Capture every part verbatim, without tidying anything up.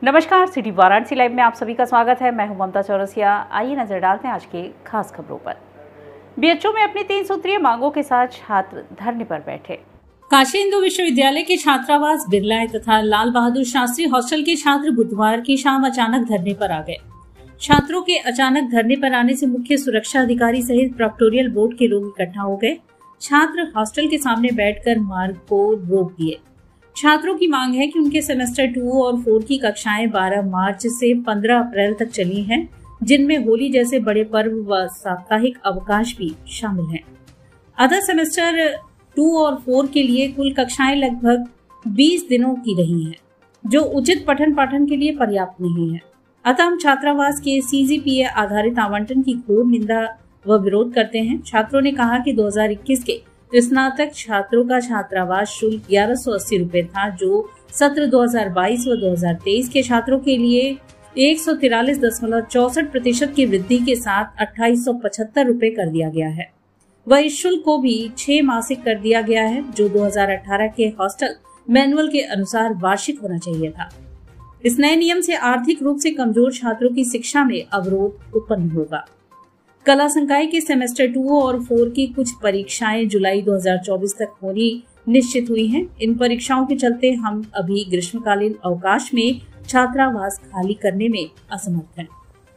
नमस्कार, city Varanasi live में आप सभी का स्वागत है। मैं हूं ममता चौरसिया। आइए नजर डालते हैं आज के खास खबरों पर। बीएचयू में अपनी तीन सूत्रीय मांगों के साथ छात्र धरने पर बैठे। काशी हिंदू विश्वविद्यालय के छात्रावास बिरला तथा लाल बहादुर शास्त्री हॉस्टल के छात्र बुधवार की शाम अचानक धरने पर आ गए। छात्रों के अचानक धरने पर आने से मुख्य सुरक्षा अधिकारी सहित प्रोक्टोरियल बोर्ड के लोग इकट्ठा हो गए। छात्र हॉस्टल के सामने बैठकर मार्ग को रोक दिए। छात्रों की मांग है कि उनके सेमेस्टर टू और फोर की कक्षाएं बारह मार्च से पंद्रह अप्रैल तक चली हैं, जिनमें होली जैसे बड़े पर्व व साप्ताहिक अवकाश भी शामिल हैं। अतः सेमेस्टर टू और फोर के लिए कुल कक्षाएं लगभग बीस दिनों की रही हैं, जो उचित पठन पाठन के लिए पर्याप्त नहीं है। अतः हम छात्रावास के सीजीपीए आधारित आवंटन की घोर निंदा व विरोध करते हैं। छात्रों ने कहा कि दो हज़ार इक्कीस के स्नातक छात्रों का छात्रावास शुल्क ग्यारह सौ अस्सी रूपए था, जो सत्र दो हज़ार बाईस व दो हज़ार तेईस के छात्रों के लिए एक सौ तिरालीस दशमलव चौसठ प्रतिशत की वृद्धि के साथ अट्ठाईस सौ पचहत्तर रूपए कर दिया गया है। वह इस शुल्क को भी छह मासिक कर दिया गया है, जो दो हज़ार अठारह के हॉस्टल मैनुअल के अनुसार वार्षिक होना चाहिए था। इस नए नियम से आर्थिक रूप से कमजोर छात्रों की शिक्षा में अवरोध उत्पन्न होगा। कला संकाय के सेमेस्टर टू और फोर की कुछ परीक्षाएं जुलाई दो हज़ार चौबीस तक होनी निश्चित हुई हैं। इन परीक्षाओं के चलते हम अभी ग्रीष्मकालीन अवकाश में छात्रावास खाली करने में असमर्थ हैं।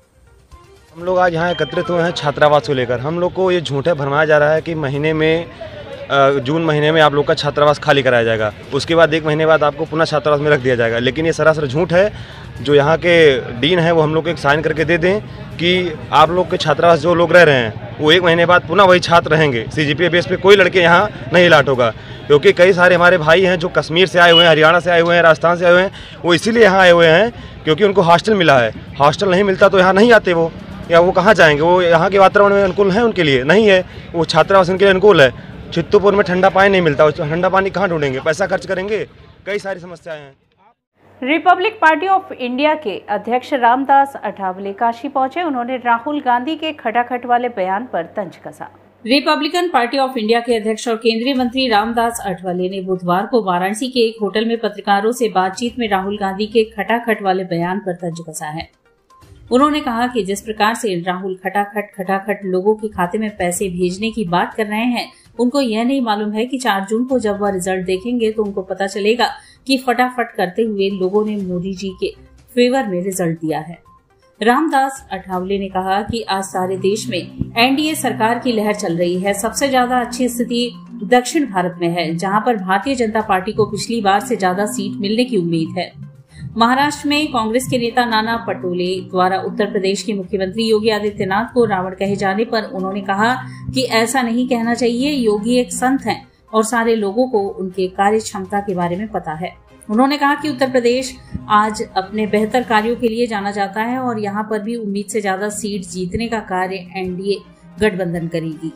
हम लोग आज यहाँ एकत्रित हुए हैं छात्रावास को लेकर। हम लोग को ये झूठे भरमाया जा रहा है कि महीने में जून महीने में आप लोग का छात्रावास खाली कराया जाएगा, उसके बाद एक महीने बाद आपको पुनः छात्रावास में रख दिया जाएगा। लेकिन ये सरासर झूठ है। जो यहाँ के डीन है वो हम लोग को एक साइन करके दे दें कि आप लोग के छात्रावास जो लोग रह रहे हैं वो एक महीने बाद पुनः वही छात्र रहेंगे। सीजीपीए बेस पे कोई लड़के यहाँ नहीं लाट होगा, क्योंकि कई सारे हमारे भाई हैं जो कश्मीर से आए हुए हैं, हरियाणा से आए हुए हैं, राजस्थान से आए हुए हैं। वो इसीलिए यहाँ आए हुए हैं क्योंकि उनको हॉस्टल मिला है। हॉस्टल नहीं मिलता तो यहाँ नहीं आते वो, या वो कहाँ जाएंगे? वो यहाँ के वातावरण में अनुकूल है उनके लिए नहीं है। वो छात्रावास उनके लिए अनुकूल है। चित्तूपुर में ठंडा पानी नहीं मिलता, ठंडा पानी कहाँ ढूंढेंगे? पैसा खर्च करेंगे। कई सारी समस्याएं हैं। रिपब्लिक पार्टी ऑफ इंडिया के अध्यक्ष रामदास अठावले काशी पहुंचे। उन्होंने राहुल गांधी के खटाखट वाले बयान पर तंज कसा। रिपब्लिकन पार्टी ऑफ इंडिया के अध्यक्ष और केंद्रीय मंत्री रामदास अठावले ने बुधवार को वाराणसी के एक होटल में पत्रकारों से बातचीत में राहुल गांधी के खटाखट वाले बयान पर तंज कसा है। उन्होंने कहा कि जिस प्रकार से राहुल खटाखट खटाखट लोगों के खाते में पैसे भेजने की बात कर रहे हैं, उनको यह नहीं मालूम है कि चार जून को जब वह रिजल्ट देखेंगे तो उनको पता चलेगा कि फटाफट करते हुए लोगों ने मोदी जी के फेवर में रिजल्ट दिया है। रामदास अठावले ने कहा कि आज सारे देश में एनडीए सरकार की लहर चल रही है। सबसे ज्यादा अच्छी स्थिति दक्षिण भारत में है, जहां पर भारतीय जनता पार्टी को पिछली बार से ज्यादा सीट मिलने की उम्मीद है। महाराष्ट्र में कांग्रेस के नेता नाना पटोले द्वारा उत्तर प्रदेश के मुख्यमंत्री योगी आदित्यनाथ को रावण कहे जाने पर उन्होंने कहा कि ऐसा नहीं कहना चाहिए। योगी एक संत हैं और सारे लोगों को उनके कार्य क्षमता के बारे में पता है। उन्होंने कहा कि उत्तर प्रदेश आज अपने बेहतर कार्यों के लिए जाना जाता है और यहाँ पर भी उम्मीद से ज्यादा सीट जीतने का कार्य एनडीए गठबंधन करेगी।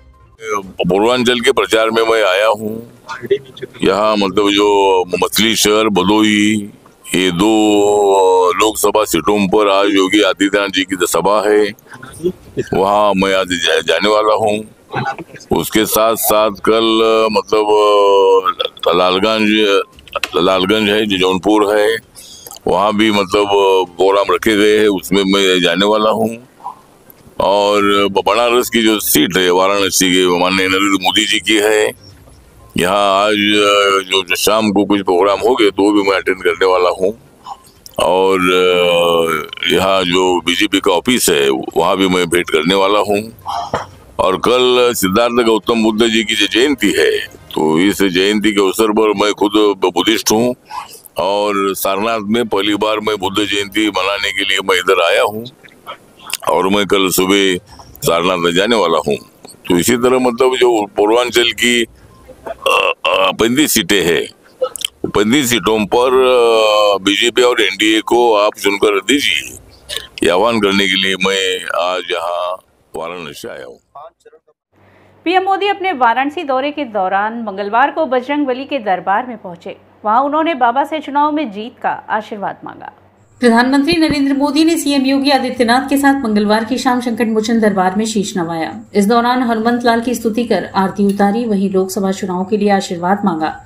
पूर्वांचल के प्रचार में मैं आया हूँ। यहाँ मतलब जो मछली शहर भदोही, ये दो लोकसभा सीटों पर आज योगी आदित्यनाथ जी की सभा है, वहाँ मैं आज जाने वाला हूँ। उसके साथ साथ कल मतलब लालगंज लालगंज है, जो जौनपुर है, वहाँ भी मतलब प्रोग्राम रखे गए हैं, उसमें मैं जाने वाला हूँ। और बनारस की जो सीट है वाराणसी के माननीय नरेंद्र मोदी जी की है, यहाँ आज जो, जो शाम को कुछ प्रोग्राम हो गए तो वो भी मैं अटेंड करने वाला हूँ। और यहाँ जो बीजेपी का ऑफिस है वहाँ भी मैं भेंट करने वाला हूँ। और कल सिद्धार्थ गौतम बुद्ध जी की जो जयंती है, तो इस जयंती के अवसर पर मैं खुद बुद्धिस्ट हूँ और सारनाथ में पहली बार मैं बुद्ध जयंती मनाने के लिए मैं इधर आया हूँ और मैं कल सुबह सारनाथ में जाने वाला हूँ। तो इसी तरह मतलब जो पूर्वांचल की पैंतीस सीटें हैं, पैंतीस सीटों पर बीजेपी और एनडीए को आप चुनकर दीजिए, ये आह्वान करने के लिए मैं आज यहाँ वाराणसी आया हूँ। पीएम मोदी अपने वाराणसी दौरे के दौरान मंगलवार को बजरंगबली के दरबार में पहुंचे। वहां उन्होंने बाबा से चुनाव में जीत का आशीर्वाद मांगा। प्रधानमंत्री नरेंद्र मोदी ने सीएम योगी आदित्यनाथ के साथ मंगलवार की शाम संकट मोचन दरबार में शीश नवाया। इस दौरान हनुमंत लाल की स्तुति कर आरती उतारी, वहीं लोकसभा चुनाव के लिए आशीर्वाद मांगा।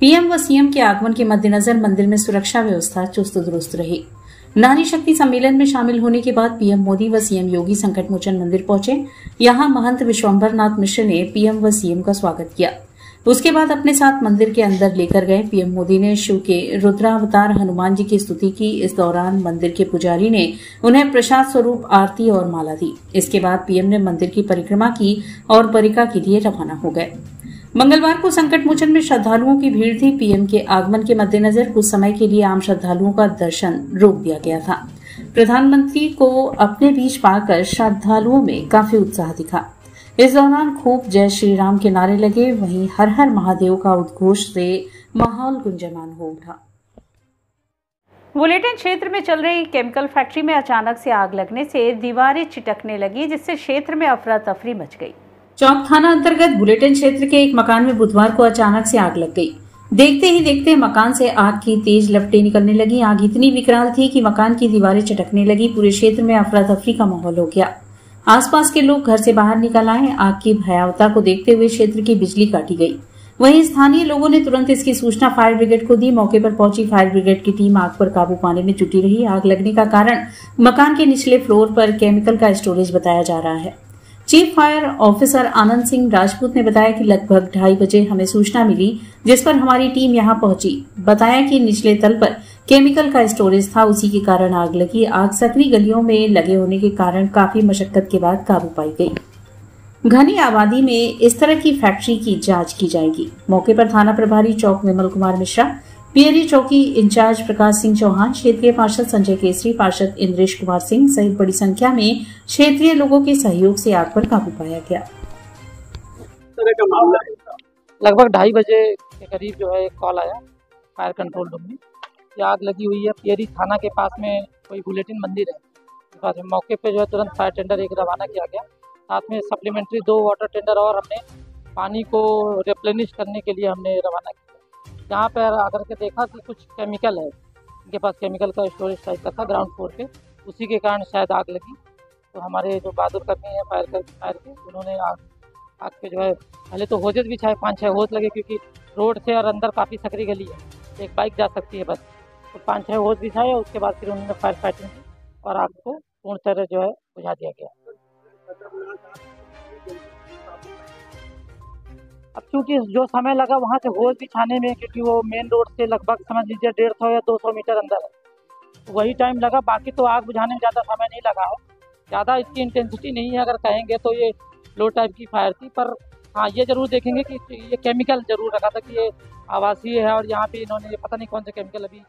पीएम व सीएम के आगमन के मद्देनजर मंदिर में सुरक्षा व्यवस्था चुस्त दुरुस्त रही। नारी शक्ति सम्मेलन में शामिल होने के बाद पीएम मोदी व सीएम योगी संकट मोचन मंदिर पहुंचे। यहां महंत विश्वंभर नाथ मिश्र ने पीएम व सीएम का स्वागत किया। उसके बाद अपने साथ मंदिर के अंदर लेकर गए। पीएम मोदी ने शिव के रुद्रावतार हनुमान जी की स्तुति की। इस दौरान मंदिर के पुजारी ने उन्हें प्रसाद स्वरूप आरती और माला दी। इसके बाद पीएम ने मंदिर की परिक्रमा की और परिक्रमा के लिए रवाना हो गए। मंगलवार को संकट मोचन में श्रद्धालुओं की भीड़ थी। पीएम के आगमन के मद्देनजर कुछ समय के लिए आम श्रद्धालुओं का दर्शन रोक दिया गया था। प्रधानमंत्री को अपने बीच पाकर श्रद्धालुओं में काफी उत्साह दिखा। इस दौरान खूब जय श्री राम के नारे लगे। वहीं हर हर महादेव का उद्घोष से माहौल गुंजयमान हो उठा। बुलेटिन क्षेत्र में चल रही केमिकल फैक्ट्री में अचानक से आग लगने से दीवारें चिटकने लगी, जिससे क्षेत्र में अफरा तफरी मच गई। चौक थाना अंतर्गत बुलेटिन क्षेत्र के एक मकान में बुधवार को अचानक से आग लग गई। देखते ही देखते मकान से आग की तेज लपटें निकलने लगी। आग इतनी विकराल थी कि मकान की दीवारें चटकने लगी। पूरे क्षेत्र में अफरा तफरी का माहौल हो गया। आसपास के लोग घर से बाहर निकल आए। आग की भयावता को देखते हुए क्षेत्र की बिजली काटी गई। वहीं स्थानीय लोगों ने तुरंत इसकी सूचना फायर ब्रिगेड को दी। मौके पर पहुंची फायर ब्रिगेड की टीम आग पर काबू पाने में जुटी रही। आग लगने का कारण मकान के निचले फ्लोर पर केमिकल का स्टोरेज बताया जा रहा है। Chief fire officer Anand Singh Rajput ने बताया कि लगभग ढाई बजे हमें सूचना मिली, जिस पर हमारी टीम यहां पहुंची। बताया कि निचले तल पर केमिकल का स्टोरेज था, उसी के कारण आग लगी। आग सकरी गलियों में लगे होने के कारण काफी मशक्कत के बाद काबू पाई गई। घनी आबादी में इस तरह की फैक्ट्री की जांच की जाएगी। मौके पर थाना प्रभारी चौक विमल कुमार मिश्रा, पीएरी चौकी इंचार्ज प्रकाश सिंह चौहान, क्षेत्रीय पार्षद संजय केसरी, पार्षद इंद्रेश कुमार सिंह सहित बड़ी संख्या में क्षेत्रीय लोगों के सहयोग से आग पर काबू पाया गया। लगभग ढाई बजे के करीब जो है एक कॉल आया फायर कंट्रोल रूम में कि आग लगी हुई है। पीएरी थाना के पास में कोई बुलेटिन मंदिर है, पास में मौके पे जो है तुरंत फायर टेंडर एक रवाना किया गया। साथ में सप्लीमेंट्री दो वाटर टेंडर और हमने पानी को रिप्लेनिश करने के लिए हमने रवाना किया। यहाँ पर आकर के देखा कि कुछ केमिकल है, इनके पास केमिकल का स्टोरेज टाइप का था ग्राउंड फ्लोर पे, उसी के कारण शायद आग लगी। तो हमारे जो बहादुर कर्मी हैं फायर कर फायर के, उन्होंने आग आग पे जो है पहले तो होजेस भी छाए, पाँच छः होज लगे, क्योंकि रोड से और अंदर काफ़ी सकरी गली है, एक बाइक जा सकती है बस। तो पाँच छः होज भी छाए। उसके बाद फिर उन्होंने फायर फाइटिंग की और आग को पूर्ण तरह जो है बुझा दिया गया। अब चूँकि जो समय लगा वहाँ से होज भी छाने में, क्योंकि वो मेन रोड से लगभग समझ लीजिए डेढ़ सौ या दो सौ मीटर अंदर है, तो वही टाइम लगा। बाकी तो आग बुझाने में ज़्यादा समय नहीं लगा है, ज़्यादा इसकी इंटेंसिटी नहीं है। अगर कहेंगे तो ये लो टाइप की फायर थी, पर हाँ ये जरूर देखेंगे कि ये केमिकल जरूर रखा था कि ये आवासीय है और यहाँ पे इन्होंने ये पता नहीं कौन सा केमिकल अभी।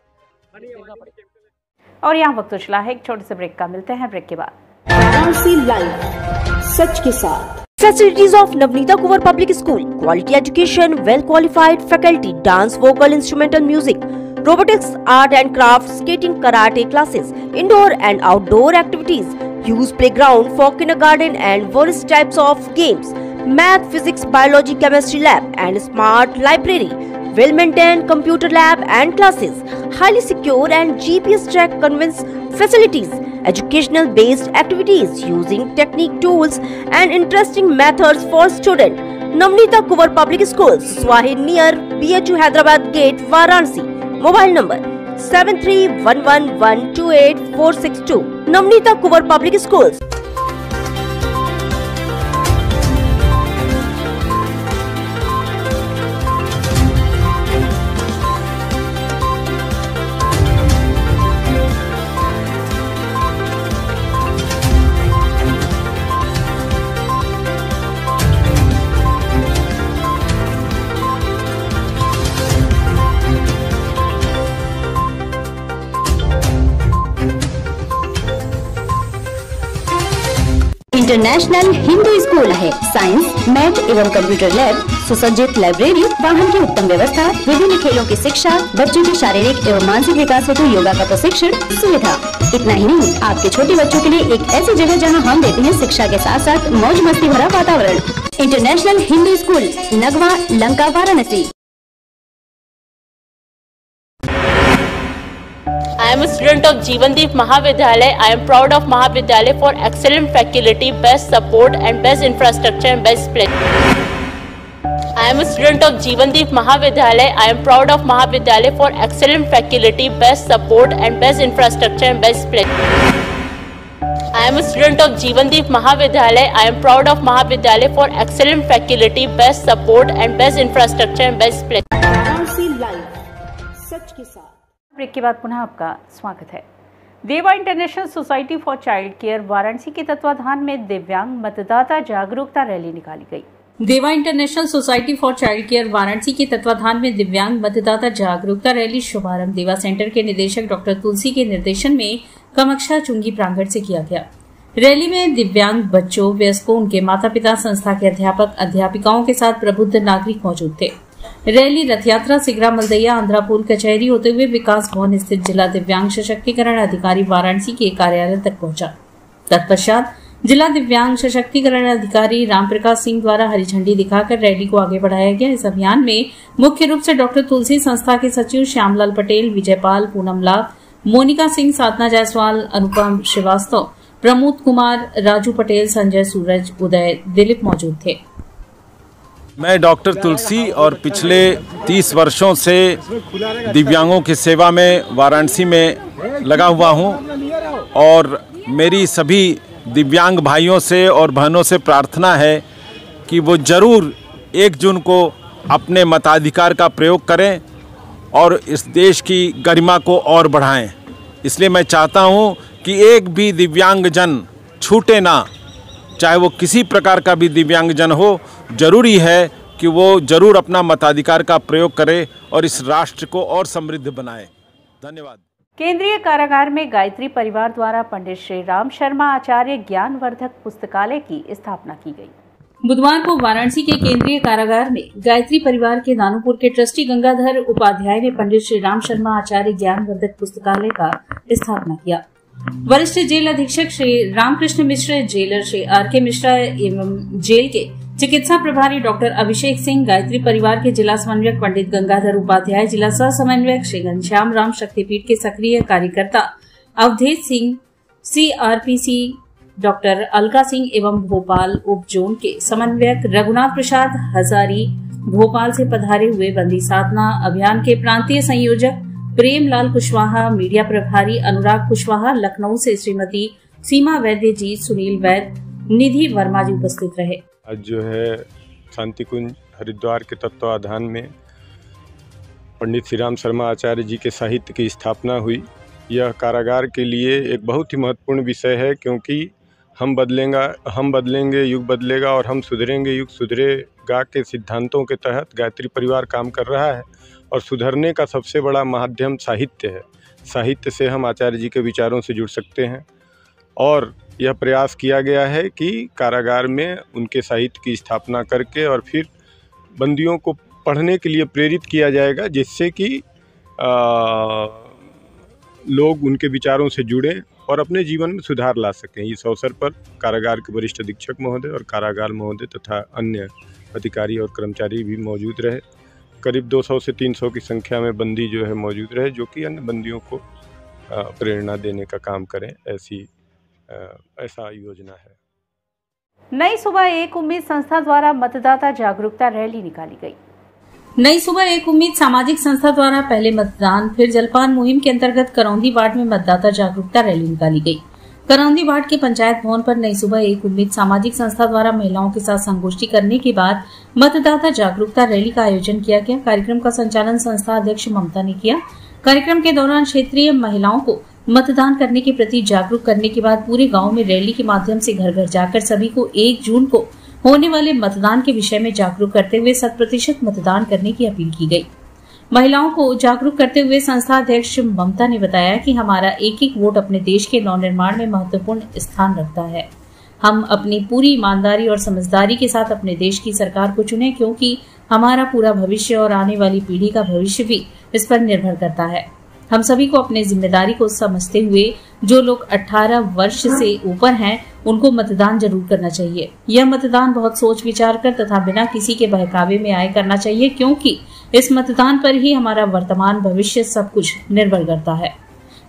और यहाँ वक्त चला है एक छोटे से ब्रेक का, मिलते हैं ब्रेक के बाद। वाराणसी लाइव सच के साथ। Facilities of Navneeta Kuvar Public School, quality education, well qualified faculty, dance, vocal, instrumental music, robotics, art and craft, skating, karate classes, indoor and outdoor activities, use playground for kindergarten and various types of games, math, physics, biology, chemistry lab and smart library, well maintained computer lab and classes, highly secure and G P S track conveyance facilities, educational based activities using technique tools and interesting methods for students. Navneeta Kuvar Public Schools, Swahi near B H U Hyderabad Gate, Varanasi. Mobile number seven three one one one two eight four six two. Navneeta Kuvar Public Schools. International Hindu school है। Science, math एवं computer lab, सुसज्जित library, वाहन की उत्तम व्यवस्था, विभिन्न खेलों की शिक्षा, बच्चों के शारीरिक एवं मानसिक विकास हेतु योगा का प्रशिक्षण सुविधा। इतना ही नहीं, आपके छोटे बच्चों के लिए एक ऐसी जगह जहां हम देते हैं शिक्षा के साथ साथ मौज मस्ती भरा वातावरण। International Hindu school, Nagwa, Lanka, Varanasi. I am a student of Jeevandeep Mahavidyalaya. I am proud of Mahavidyalaya for excellent faculty, best support and best infrastructure and best place. I am a student of Jeevandeep Mahavidyalaya. I am proud of Mahavidyalaya for excellent faculty, best support and best infrastructure and best place. I am a student of Jeevandeep Mahavidyalaya. I am proud of Mahavidyalaya for excellent faculty, best support and best infrastructure and best place. सच के साथ break के बाद पुनः आपका स्वागत है। Deva international society for child care Varanasi के तत्वाधान में दिव्यांग मतदाता जागरूकता रैली निकाली गई। Deva international society for child care Varanasi के तत्वाधान में दिव्यांग मतदाता जागरूकता रैली शुभारंभ देवा सेंटर के निदेशक डॉक्टर तुलसी के निर्देशन में कामाक्षा चुंगी प्रांगण से किया गया। रैली में दिव्यांग बच्चों, वयस्कों, उनके माता पिता, संस्था के अध्यापक, अध्यापिकाओं के साथ प्रबुद्ध नागरिक मौजूद थे। रैली रथ यात्रा सिगरा मलदैया आंध्रापुर कचहरी होते हुए विकास भवन स्थित जिला दिव्यांग सशक्तिकरण अधिकारी वाराणसी के कार्यालय तक पहुंचा। तत्पश्चात जिला दिव्यांग सशक्तिकरण अधिकारी रामप्रकाश सिंह द्वारा हरी झंडी दिखाकर रैली को आगे बढ़ाया गया। इस अभियान में मुख्य रूप से डॉक्टर तुलसी संस्था के सचिव श्यामलाल पटेल, विजयपाल, पूनम लाल, मोनिका सिंह, साधना जायसवाल, अनुपम श्रीवास्तव, प्रमोद कुमार, राजू पटेल, संजय सूरज, उदय, दिलीप मौजूद थे। मैं डॉक्टर तुलसी और पिछले तीस वर्षों से दिव्यांगों की सेवा में वाराणसी में लगा हुआ हूं और मेरी सभी दिव्यांग भाइयों से और बहनों से प्रार्थना है कि वो ज़रूर एक जून को अपने मताधिकार का प्रयोग करें और इस देश की गरिमा को और बढ़ाएं। इसलिए मैं चाहता हूं कि एक भी दिव्यांगजन छूटे ना, चाहे वो किसी प्रकार का भी दिव्यांगजन हो। जरूरी है कि वो जरूर अपना मताधिकार का प्रयोग करे और इस राष्ट्र को और समृद्ध बनाए। धन्यवाद। केंद्रीय कारागार में गायत्री परिवार द्वारा पंडित श्री राम शर्मा आचार्य ज्ञानवर्धक पुस्तकालय की स्थापना की गई। बुधवार को वाराणसी के केंद्रीय कारागार में गायत्री परिवार के दानूपुर के ट्रस्टी गंगाधर उपाध्याय ने पंडित श्री राम शर्मा आचार्य ज्ञानवर्धक पुस्तकालय का स्थापना किया। वरिष्ठ जेल अधीक्षक Shri Ramkrishna Mishra, jailer Shri R K Mishra एवं जेल के चिकित्सा प्रभारी डॉक्टर अभिषेक सिंह, गायत्री परिवार के जिला समन्वयक पंडित गंगाधर उपाध्याय, जिला सह समन्वयक श्री घनश्याम राम, शक्तिपीठ के सक्रिय कार्यकर्ता अवधेश सिंह, सीआरपीसी डॉक्टर अलका सिंह एवं भोपाल उप जोन के समन्वयक रघुनाथ प्रसाद हजारी, भोपाल से पधारे हुए बंदी साधना अभियान के प्रांतीय संयोजक प्रेमलाल कुशवाहा, मीडिया प्रभारी अनुराग कुशवाहा, लखनऊ से श्रीमती सीमा वैद्य जी, सुनील वैद्य, निधि वर्मा जी उपस्थित रहे। आज जो है शांति कुंज हरिद्वार के तत्वाधान में पंडित श्री राम शर्मा आचार्य जी के साहित्य की स्थापना हुई। यह कारागार के लिए एक बहुत ही महत्वपूर्ण विषय है, क्योंकि हम बदलेंगे हम बदलेंगे युग बदलेगा और हम सुधरेंगे युग सुधरेगा के सिद्धांतों के तहत गायत्री परिवार काम कर रहा है और सुधरने का सबसे बड़ा माध्यम साहित्य है। साहित्य से हम आचार्य जी के विचारों से जुड़ सकते हैं और यह प्रयास किया गया है कि कारागार में उनके साहित्य की स्थापना करके और फिर बंदियों को पढ़ने के लिए प्रेरित किया जाएगा, जिससे कि लोग उनके विचारों से जुड़ें और अपने जीवन में सुधार ला सकें। इस अवसर पर कारागार के वरिष्ठ अधीक्षक महोदय और कारागार महोदय तथा अन्य अधिकारी और कर्मचारी भी मौजूद रहे। करीब दो सौ से तीन सौ की संख्या में बंदी जो है मौजूद रहे, जो कि अन्य बंदियों को प्रेरणा देने का काम करें, ऐसी ऐसा योजना है। नई सुबह एक उम्मीद संस्था द्वारा मतदाता जागरूकता रैली निकाली गई। नई सुबह एक उम्मीद सामाजिक संस्था द्वारा पहले मतदान फिर जलपान मुहिम के अंतर्गत करौंदी वार्ड में मतदाता जागरूकता रैली निकाली गई। करौंदी वार्ड के पंचायत भवन पर नई सुबह एक उम्मीद सामाजिक संस्था द्वारा महिलाओं के साथ संगोष्ठी करने के बाद मतदाता जागरूकता रैली का आयोजन किया गया। कार्यक्रम का संचालन संस्था अध्यक्ष ममता ने किया। कार्यक्रम के दौरान क्षेत्रीय महिलाओं को मतदान करने के प्रति जागरूक करने के बाद पूरे गांव में रैली के माध्यम से घर घर जाकर सभी को एक जून को होने वाले मतदान के विषय में जागरूक करते हुए शत प्रतिशत मतदान करने की अपील की गई। महिलाओं को जागरूक करते हुए संस्था अध्यक्ष ममता ने बताया कि हमारा एक एक वोट अपने देश के नव निर्माण में महत्वपूर्ण स्थान रखता है। हम अपनी पूरी ईमानदारी और समझदारी के साथ अपने देश की सरकार को चुने, क्योंकि हमारा पूरा भविष्य और आने वाली पीढ़ी का भविष्य भी इस पर निर्भर करता है। हम सभी को अपने जिम्मेदारी को समझते हुए जो लोग अठारह वर्ष से ऊपर हैं उनको मतदान जरूर करना चाहिए। यह मतदान बहुत सोच विचार कर तथा बिना किसी के बहकावे में आए करना चाहिए, क्योंकि इस मतदान पर ही हमारा वर्तमान भविष्य सब कुछ निर्भर करता है।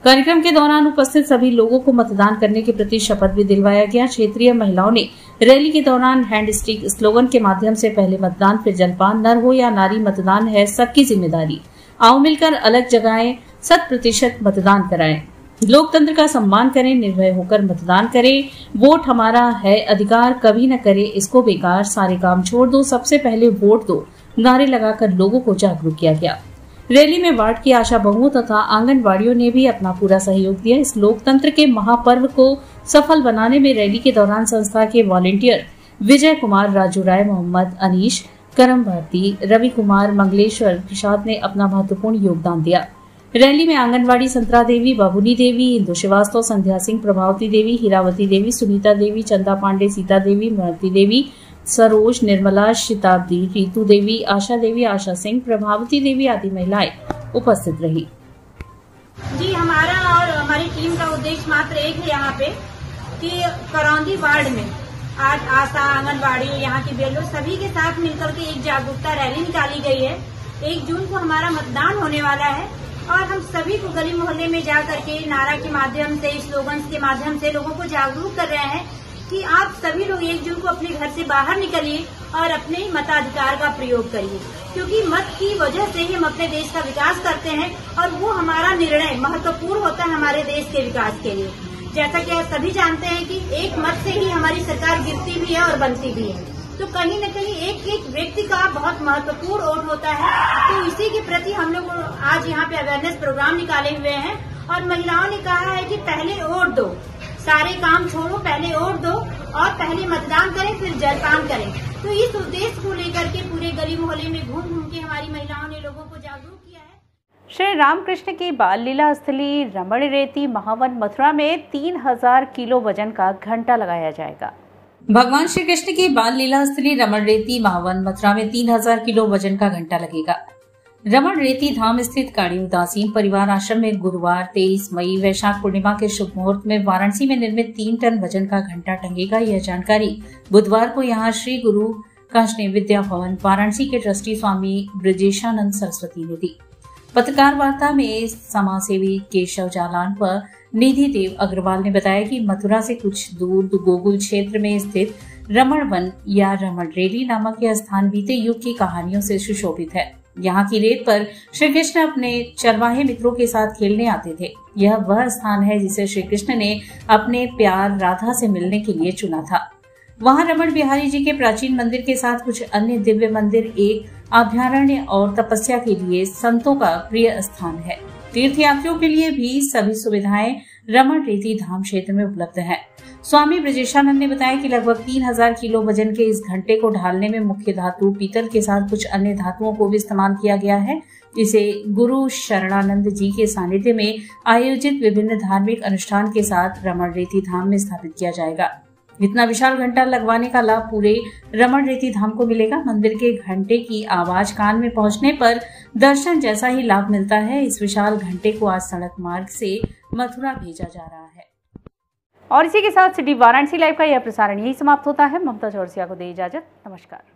कार्यक्रम के दौरान उपस्थित सभी लोगों को मतदान करने के प्रति शपथ भी दिलवाया गया। क्षेत्रीय महिलाओं ने रैली के दौरान हैंड स्टिक स्लोगन के माध्यम से पहले मतदान फिर जलपान, नर हो या नारी मतदान है सबकी जिम्मेदारी, आओ मिलकर अलग जगहें, शत प्रतिशत मतदान कराएं, लोकतंत्र का सम्मान करें, निर्भय होकर मतदान करें, वोट हमारा है अधिकार, कभी न करे इसको बेकार, सारे काम छोड़ दो, सबसे पहले वोट दो, नारे लगाकर लोगों को जागरूक किया गया। रैली में वार्ड की आशा बहुओं तथा आंगनबाड़ियों ने भी अपना पूरा सहयोग दिया। इस लोकतंत्र के महापर्व को सफल बनाने में रैली के दौरान संस्था के वॉलेंटियर विजय कुमार, राजू राय, मोहम्मद अनीश, करम भारती, रवि कुमार, मंगलेश्वर प्रसाद ने अपना महत्वपूर्ण योगदान दिया। रैली में आंगनबाड़ी संतरा देवी, बाबुनी देवी, इंदु श्रीवास्तव, संध्या सिंह, प्रभावती देवी, हीरावती देवी, सुनीता देवी, चंदा पांडे, सीता देवी, महती देवी, सरोज, निर्मला, शताब्दी, रीतू देवी, आशा देवी, आशा सिंह, प्रभावती देवी आदि महिलाएं उपस्थित रही। जी, हमारा और हमारी टीम का उद्देश्य मात्र एक है यहाँ पे कि करौंदी वार्ड में आज आशा, आंगनबाड़ी, यहाँ की बेलो सभी के साथ मिलकर के एक जागरूकता रैली निकाली गई है। एक जून को हमारा मतदान होने वाला है और हम सभी को गली मोहल्ले में जा करके नारा के माध्यम से, स्लोगन्स के माध्यम से लोगों को जागरूक कर रहे हैं कि आप सभी लोग एक जून को अपने घर से बाहर निकलिए और अपने मताधिकार का प्रयोग करिए, क्योंकि मत की वजह से ही हम अपने देश का विकास करते हैं और वो हमारा निर्णय महत्वपूर्ण होता है हमारे देश के विकास के लिए। जैसा कि आप सभी जानते हैं कि एक मत से ही हमारी सरकार गिरती भी है और बनती भी है, तो कहीं न कहीं एक एक व्यक्ति का बहुत महत्वपूर्ण वोट होता है। तो इसी के प्रति हम लोग आज यहाँ पे अवेयरनेस प्रोग्राम निकाले हुए हैं और महिलाओं ने कहा है कि पहले वोट दो, सारे काम छोड़ो, पहले वोट दो और पहले मतदान करें, फिर जलपान करें। तो इस उद्देश्य को लेकर के पूरे गली मोहल्ले में घूम घूम के हमारी महिलाओं ने लोगों को जागरूक किया है। श्री रामकृष्ण की बाल लीला स्थली रमण रेती महावन मथुरा में तीन हजार किलो वजन का घंटा लगाया जाएगा। भगवान श्री कृष्ण की बाल लीला स्थली रमण रेती महावन मथुरा में तीन हजार किलो वजन का घंटा लगेगा। रमण रेती धाम स्थित काड़ी उदासीन परिवार आश्रम में गुरुवार तेईस मई वैशाख पूर्णिमा के शुभ मुहूर्त में वाराणसी में निर्मित तीन टन वजन का घंटा टंगेगा। यह जानकारी बुधवार को यहां श्री गुरु काशनी विद्या भवन वाराणसी के ट्रस्टी स्वामी ब्रजेशानंद सरस्वती ने दी। पत्रकार वार्ता में समाजसेवी केशव जालान व निधि देव अग्रवाल ने बताया कि मथुरा से कुछ दूर गोकुल क्षेत्र में स्थित रमण वन या रमण रेली नामक यह स्थान बीते युग की कहानियों से सुशोभित है। यहाँ की रेत पर श्री कृष्ण अपने चरवाहे मित्रों के साथ खेलने आते थे। यह वह स्थान है जिसे श्री कृष्ण ने अपने प्यार राधा से मिलने के लिए चुना था। वहाँ रमण बिहारी जी के प्राचीन मंदिर के साथ कुछ अन्य दिव्य मंदिर, एक अभ्यारण्य और तपस्या के लिए संतों का प्रिय स्थान है। तीर्थयात्रियों के लिए भी सभी सुविधाएं रमण रेती धाम क्षेत्र में उपलब्ध है। स्वामी ब्रजेशानंद ने बताया कि लगभग तीन हजार किलो वजन के इस घंटे को ढालने में मुख्य धातु पीतल के साथ कुछ अन्य धातुओं को भी इस्तेमाल किया गया है। इसे गुरु शरणानंद जी के सानिध्य में आयोजित विभिन्न धार्मिक अनुष्ठान के साथ रमण रेती धाम में स्थापित किया जाएगा। इतना विशाल घंटा लगवाने का लाभ पूरे रमण रेती धाम को मिलेगा। मंदिर के घंटे की आवाज कान में पहुंचने पर दर्शन जैसा ही लाभ मिलता है। इस विशाल घंटे को आज सड़क मार्ग से मथुरा भेजा जा रहा है। और इसी के साथ सिटी वाराणसी लाइव का यह प्रसारण यही समाप्त होता है। ममता चौरसिया को दे इजाजत। नमस्कार।